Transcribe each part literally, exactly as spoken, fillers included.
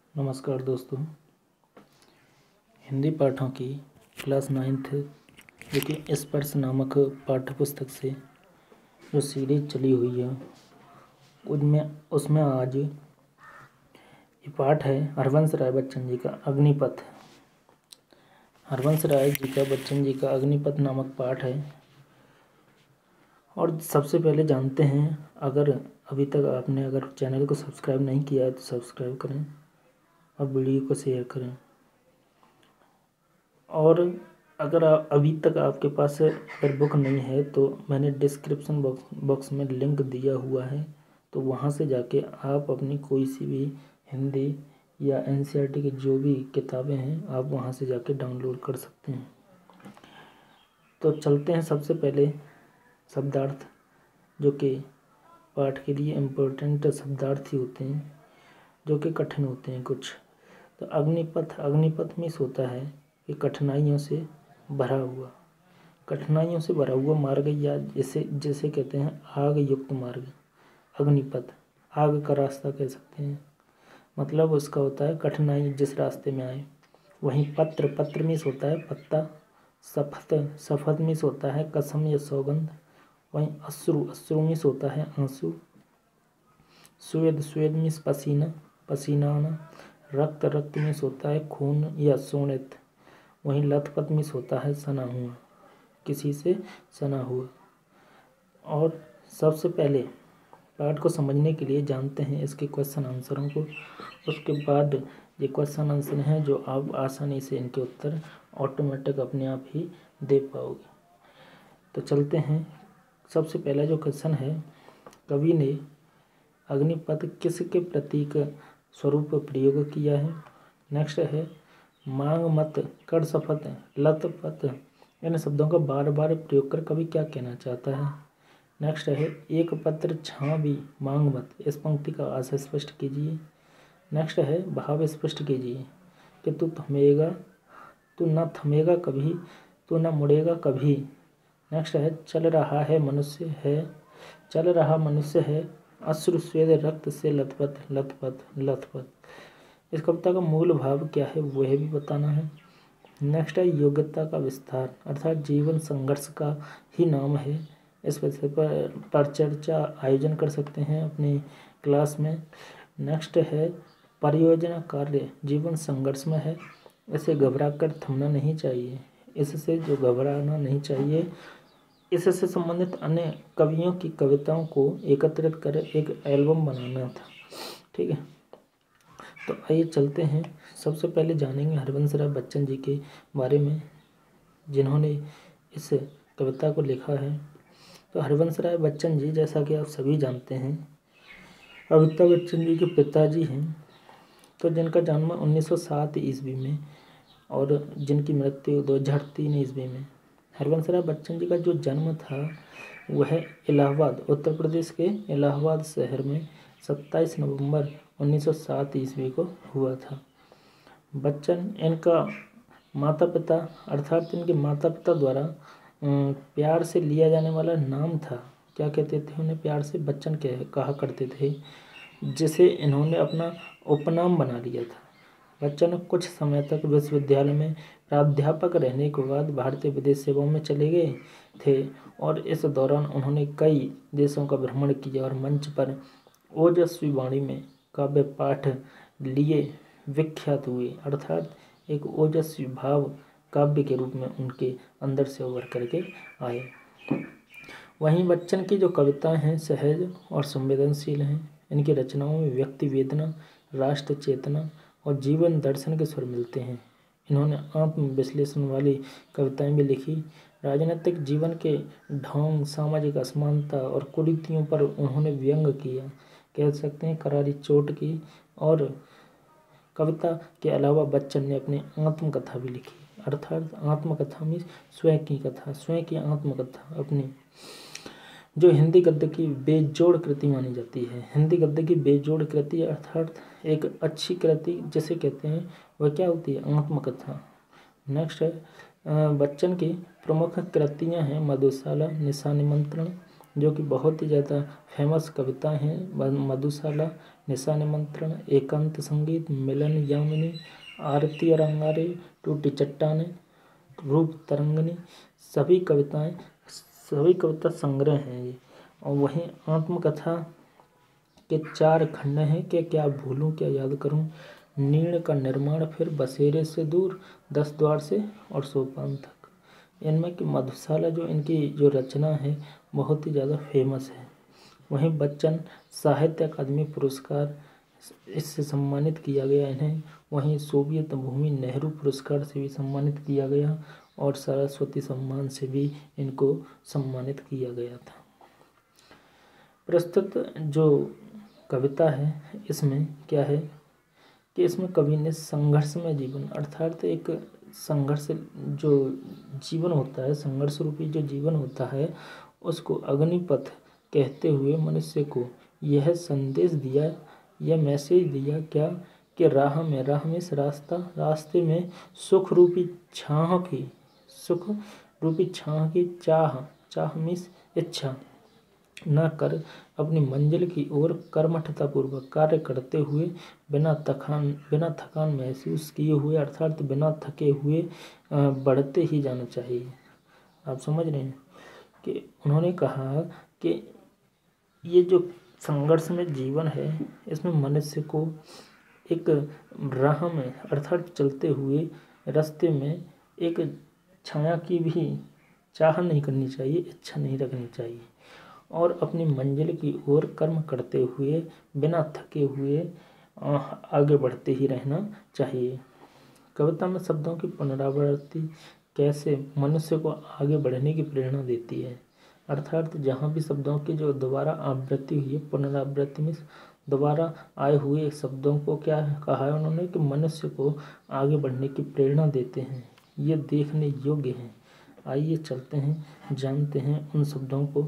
नमस्कार दोस्तों, हिंदी पाठों की क्लास नाइन्थ जो कि स्पर्श नामक पाठ्य पुस्तक से जो सीरीज चली हुई है उनमें उसमें आज ये पाठ है हरवंश राय बच्चन जी का अग्निपथ। हरवंश राय जी का बच्चन जी का अग्निपथ नामक पाठ है। और सबसे पहले जानते हैं, अगर अभी तक आपने अगर चैनल को सब्सक्राइब नहीं किया है तो सब्सक्राइब करें और वीडियो को शेयर करें। और अगर आप अभी तक आपके पास अगर बुक नहीं है तो मैंने डिस्क्रिप्शन बॉक्स बॉक्स में लिंक दिया हुआ है, तो वहाँ से जाके आप अपनी कोई सी भी हिंदी या एनसीईआरटी की जो भी किताबें हैं आप वहाँ से जाके डाउनलोड कर सकते हैं। तो चलते हैं। सबसे पहले शब्दार्थ, जो कि पाठ के लिए इम्पोर्टेंट शब्दार्थ ही होते हैं, जो कि कठिन होते हैं कुछ। तो अग्निपथ अग्निपथ मीन्स होता है कि कठिनाइयों से भरा हुआ कठिनाइयों से भरा हुआ मार्ग, या जिसे जिसे कहते हैं आग युक्त मार्ग। अग्निपथ आग का रास्ता कह सकते हैं, मतलब उसका होता है कठिनाई जिस रास्ते में आए। वहीं पत्र पत्र मीन्स होता है पत्ता। शपथ शपथ मीन्स होता है कसम या सौगंध। वहीं अश्रु अश्रु मीन्स होता है आंसू। स्वेद स्वेद मीन्स पसीना पसीना आना। रक्त रक्त मीन्स होता है खून या शोणित। वहीं लथपथ मीन्स होता है सना हुआ, किसी से सना हुआ। और सबसे पहले पाठ को समझने के लिए जानते हैं इसके क्वेश्चन आंसरों को। उसके बाद ये क्वेश्चन आंसर हैं जो आप आसानी से इनके उत्तर ऑटोमेटिक अपने आप ही दे पाओगे। तो चलते हैं। सबसे पहला जो क्वेश्चन है, कवि ने अग्निपथ किसके प्रतीक स्वरूप प्रयोग किया है। नेक्स्ट है मांग मत कर शपथ लथपथ, इन शब्दों का बार बार प्रयोग कर कवि क्या कहना चाहता है। नेक्स्ट है एक पत्र छावी मांग मत, इस पंक्ति का आशय स्पष्ट कीजिए। नेक्स्ट है भाव स्पष्ट कीजिए कि तू थमेगा तू न थमेगा कभी, तू न मुड़ेगा कभी। नेक्स्ट है चल रहा है मनुष्य है चल रहा मनुष्य है अश्रु स्वेद रक्त से लथपथ लथपथ लथपथ। इस कविता का मूल भाव क्या है वह भी बताना है। नेक्स्ट है योग्यता का विस्तार, अर्थात जीवन संघर्ष का ही नाम है। इस विषय पर, पर चर्चा आयोजन कर सकते हैं अपनी क्लास में। नेक्स्ट है परियोजना कार्य जीवन संघर्ष में है, इसे घबरा कर थमना नहीं चाहिए, इससे जो घबराना नहीं चाहिए। इससे संबंधित अन्य कवियों की कविताओं को एकत्रित कर एक एल्बम बनाना था। ठीक है, तो आइए चलते हैं। सबसे पहले जानेंगे हरवंश राय बच्चन जी के बारे में, जिन्होंने इस कविता को लिखा है। तो हरवंश राय बच्चन जी, जैसा कि आप सभी जानते हैं, अमिताभ बच्चन जी के पिताजी हैं। तो जिनका जन्म उन्नीस सौ सात ईस्वी में और जिनकी मृत्यु दो हज़ार तीन ईस्वी में। हरवंश राय बच्चन जी का जो जन्म था वह इलाहाबाद, उत्तर प्रदेश के इलाहाबाद शहर में सत्ताईस नवंबर उन्नीस सौ सात ईस्वी को हुआ था। बच्चन इनका माता पिता अर्थात इनके माता पिता द्वारा प्यार से लिया जाने वाला नाम था। क्या कहते थे उन्हें? प्यार से बच्चन कह कहा करते थे, जिसे इन्होंने अपना उपनाम बना लिया था। बच्चन कुछ समय तक विश्वविद्यालय में प्राध्यापक रहने के बाद भारतीय विदेश सेवाओं में चले गए थे, और इस दौरान उन्होंने कई देशों का भ्रमण किया और मंच पर ओजस्वी वाणी में काव्य पाठ लिए विख्यात हुए, अर्थात एक ओजस्वी भाव काव्य के रूप में उनके अंदर से उभर करके आए। वहीं बच्चन की जो कविताएं हैं सहज और संवेदनशील हैं। इनकी रचनाओं में व्यक्ति वेदना, राष्ट्र चेतना और जीवन दर्शन के स्वर मिलते हैं। इन्होंने आत्म विश्लेषण वाली कविताएं भी लिखी। राजनीतिक जीवन के ढोंग, सामाजिक असमानता और कुरीतियों पर उन्होंने व्यंग किया, कह सकते हैं करारी चोट की। और कविता के अलावा बच्चन ने अपनी आत्मकथा भी लिखी, अर्थात आत्मकथा में स्वयं की कथा, स्वयं की आत्मकथा अपनी, जो हिंदी गद्य की बेजोड़ कृति मानी जाती है। हिंदी गद्य की बेजोड़ कृति अर्थात एक अच्छी कृति जिसे कहते हैं वह क्या होती है? आत्मकथा। नेक्स्ट है बच्चन की प्रमुख कृतियां हैं मधुशाला, निशा निमंत्रण, जो कि बहुत ही ज़्यादा फेमस कविता हैं। मधुशाला, निशा निमंत्रण, एकांत संगीत, मिलन यामिनी, आरती अरंगारे, टूटी चट्टाने, रूप तरंगिणी, सभी कविताएं सभी कविता संग्रह हैं ये। और वहीं आत्मकथा के चार खंड हैं कि क्या भूलूं क्या याद करूं, नीड़ का निर्माण, फिर बसेरे से दूर, दस द्वार से और सोपान तक। इनमें कि मधुशाला जो इनकी जो रचना है बहुत ही ज़्यादा फेमस है। वहीं बच्चन साहित्य अकादमी पुरस्कार इससे सम्मानित किया गया इन्हें। वहीं सोवियत भूमि नेहरू पुरस्कार से भी सम्मानित किया गया और सरस्वती सम्मान से भी इनको सम्मानित किया गया था। प्रस्तुत जो कविता है इसमें क्या है कि इसमें कवि ने संघर्षमय जीवन अर्थात एक संघर्ष जो जीवन होता है, संघर्ष रूपी जो जीवन होता है, उसको अग्निपथ कहते हुए मनुष्य को यह संदेश दिया, यह मैसेज दिया क्या कि राह में राह में इस रास्ता रास्ते में सुख रूपी छाह की सुख रूपी छाह की चाह चाह मीन्स इच्छा न कर अपनी मंजिल की ओर कर्मठतापूर्वक कार्य करते हुए बिना थकान बिना थकान महसूस किए हुए अर्थात बिना थके हुए बढ़ते ही जाना चाहिए। आप समझ रहे हैं कि उन्होंने कहा कि ये जो संघर्ष में जीवन है इसमें मनुष्य को एक राह में अर्थात चलते हुए रास्ते में एक छाया की भी चाह नहीं करनी चाहिए, इच्छा नहीं रखनी चाहिए और अपनी मंजिल की ओर कर्म करते हुए बिना थके हुए आगे बढ़ते ही रहना चाहिए। कविता में शब्दों की पुनरावृत्ति कैसे मनुष्य को आगे बढ़ने की प्रेरणा देती है, अर्थात जहाँ भी शब्दों की जो दोबारा आवृत्ति हुई है, पुनरावृत्ति में दोबारा आए हुए शब्दों को क्या कहा है उन्होंने कि मनुष्य को आगे बढ़ने की प्रेरणा देते हैं, ये देखने योग्य हैं। आइए चलते हैं, जानते हैं उन शब्दों को।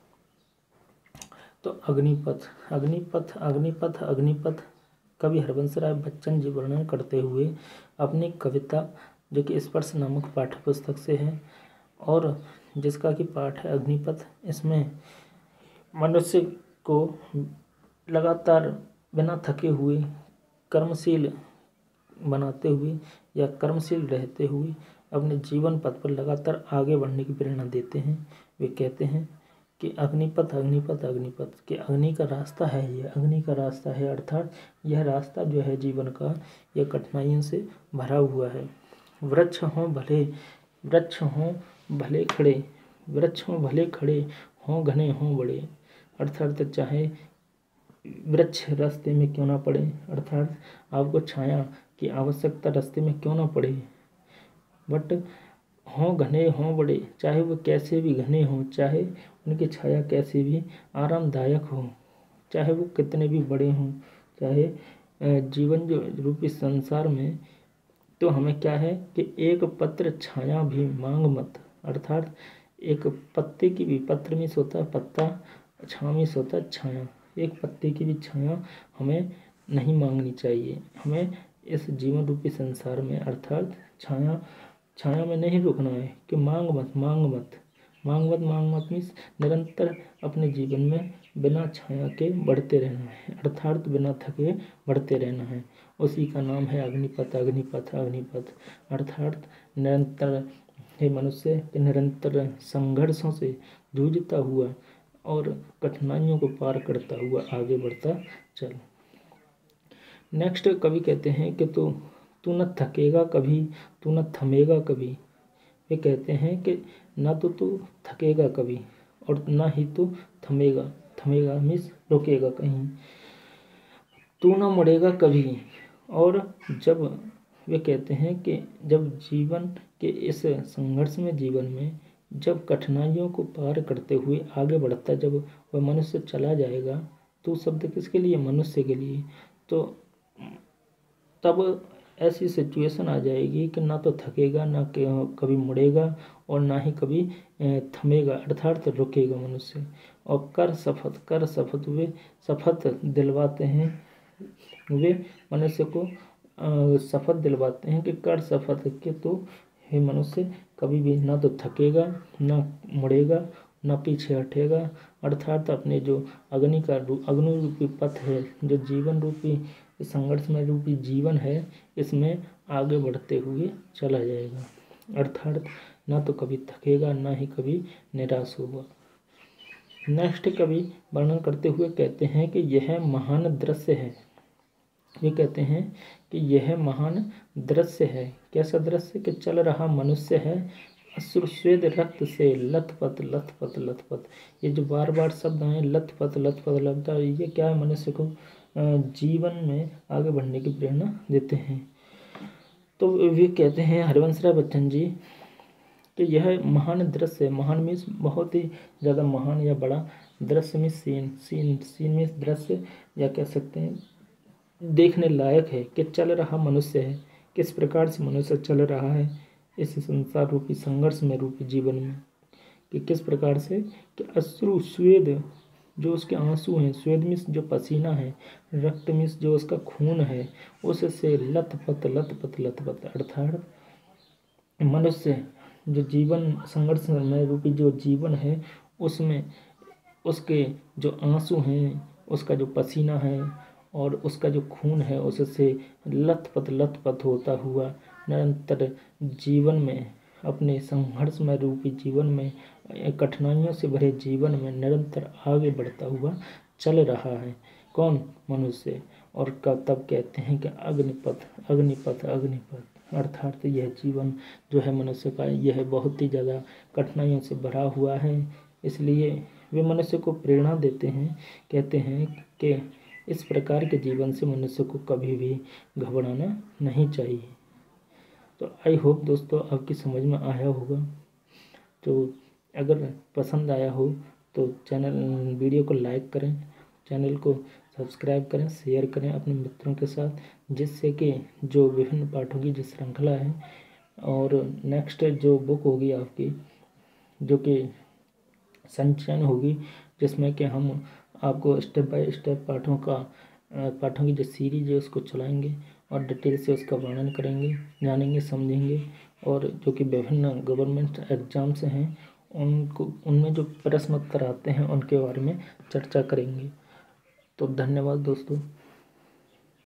तो अग्निपथ अग्निपथ अग्निपथ अग्निपथ कवि हरबंसराय बच्चन जी वर्णन करते हुए अपनी कविता जो कि स्पर्श नामक पाठ्य पुस्तक से है और जिसका कि पाठ है अग्निपथ। इसमें मनुष्य को लगातार बिना थके हुए कर्मशील बनाते हुए या कर्मशील रहते हुए अपने जीवन पथ पर लगातार आगे बढ़ने की प्रेरणा देते हैं। वे कहते हैं कि अग्निपथ अग्निपथ अग्निपथ कि अग्नि का रास्ता है, ये अग्नि का रास्ता है अर्थात यह रास्ता जो है जीवन का यह कठिनाइयों से भरा हुआ है। वृक्ष हों भले वृक्ष हों भले खड़े वृक्ष हों भले खड़े हों घने हों बड़े अर्थात चाहे वृक्ष रास्ते में क्यों ना पड़े अर्थात आपको छाया की आवश्यकता रास्ते में क्यों ना पड़े, बट हों घने हों बड़े चाहे वो कैसे भी घने हों, चाहे उनकी छाया कैसे भी आरामदायक हो, चाहे वो कितने भी बड़े हों, चाहे जीवन जो रूपी संसार में तो हमें क्या है कि एक पत्र छाया भी मांग मत अर्थात एक पत्ते की भी पत्र में सोता पत्ता छाया में सोता छाया, एक पत्ते की भी छाया हमें नहीं मांगनी चाहिए। हमें इस जीवन रूपी संसार में अर्थात छाया छाया में नहीं रुकना है कि मांग मत मांग मत मांग मत मांग मत मीन्स निरंतर अपने जीवन में बिना छाया के बढ़ते रहना है अर्थात बिना थके बढ़ते रहना है। उसी का नाम है अग्निपथ अग्निपथ अग्निपथ अर्थात निरंतर हे मनुष्य के निरंतर संघर्षों से जूझता हुआ और कठिनाइयों को पार करता हुआ आगे बढ़ता चल। नेक्स्ट कवि कहते हैं कि तू तू न थकेगा कभी तू न थमेगा कभी। वे कहते हैं कि ना तो तू थकेगा कभी और ना ही तू थमेगा थमेगा मीन्स रुकेगा कहीं, तू न मुड़ेगा कभी। और जब वे कहते हैं कि जब जीवन के इस संघर्ष में जीवन में जब कठिनाइयों को पार करते हुए आगे बढ़ता जब वह मनुष्य चला जाएगा, तो शब्द किसके लिए, मनुष्य के लिए, तो तब ऐसी सिचुएशन आ जाएगी कि ना तो थकेगा ना कभी मुड़ेगा और ना ही कभी थमेगा अर्थात रुकेगा मनुष्य। और कर शपथ कर शपथ वे शपथ दिलवाते हैं वे मनुष्य को शपथ दिलवाते हैं कि कर शपथ के तो हे मनुष्य कभी भी ना तो थकेगा ना मुड़ेगा न पीछे हटेगा, अर्थात अपने जो अग्नि का अग्नि रूपी पथ है, जो जीवन रूपी संघर्ष में रूपी जीवन है, इसमें आगे बढ़ते हुए चला जाएगा। अर्थात ना तो कभी थकेगा, ना ही कभी निराश होगा। नेक्स्ट कवि वर्णन करते हुए कहते हैं कि यह महान दृश्य है। वे कहते हैं कि यह महान दृश्य है। कैसा दृश्य? कि चल रहा मनुष्य है अश्रुस्वेद रक्त से लथपथ लथपथ लथपथ। ये जो बार बार शब्द आए लथपथ लथपथ लथपथ, ये क्या है? मनुष्य को जीवन में आगे बढ़ने की प्रेरणा देते हैं। तो वे कहते हैं हरिवंशराय बच्चन जी कि यह महान दृश्य, महान मीन्स बहुत ही ज़्यादा महान या बड़ा, दृश्य में सीन सीन सीन में दृश्य, या कह सकते हैं देखने लायक है। कि चल रहा मनुष्य है, किस प्रकार से मनुष्य चल रहा है इस संसार रूपी संघर्ष में रूपी जीवन में, कि किस प्रकार से कि अश्रु स्वेद जो उसके आंसू हैं, स्वेद मीन्स जो पसीना है, रक्त मीन्स जो उसका खून है, उससे लथपथ लथपथ लथपथ, अर्थात मनुष्य जो जीवन संघर्ष में रूपी जो जीवन है उसमें उसके जो आंसू हैं, उसका जो पसीना है और उसका जो खून है, उससे लथपथ लथपथ होता हुआ निरंतर जीवन में, अपने संघर्ष में रूपी जीवन में, कठिनाइयों से भरे जीवन में निरंतर आगे बढ़ता हुआ चल रहा है। कौन? मनुष्य। और तब कहते हैं कि अग्निपथ अग्निपथ अग्निपथ, अर्थात यह जीवन जो है मनुष्य का, यह बहुत ही ज़्यादा कठिनाइयों से भरा हुआ है। इसलिए वे मनुष्य को प्रेरणा देते हैं, कहते हैं कि इस प्रकार के जीवन से मनुष्य को कभी भी घबराना नहीं चाहिए। तो आई होप दोस्तों आपकी समझ में आया होगा। तो अगर पसंद आया हो तो चैनल वीडियो को लाइक करें, चैनल को सब्सक्राइब करें, शेयर करें अपने मित्रों के साथ, जिससे कि जो विभिन्न पाठों की जो श्रृंखला है और नेक्स्ट जो बुक होगी आपकी, जो कि संचयन होगी, जिसमें कि हम आपको स्टेप बाय स्टेप पाठों का पाठों की जो सीरीज है उसको चलाएंगे और डिटेल से उसका वर्णन करेंगे, जानेंगे, समझेंगे। और जो कि विभिन्न गवर्नमेंट एग्जाम्स हैं उनको, उनमें जो प्रश्न उत्तर आते हैं उनके बारे में चर्चा करेंगे। तो धन्यवाद दोस्तों।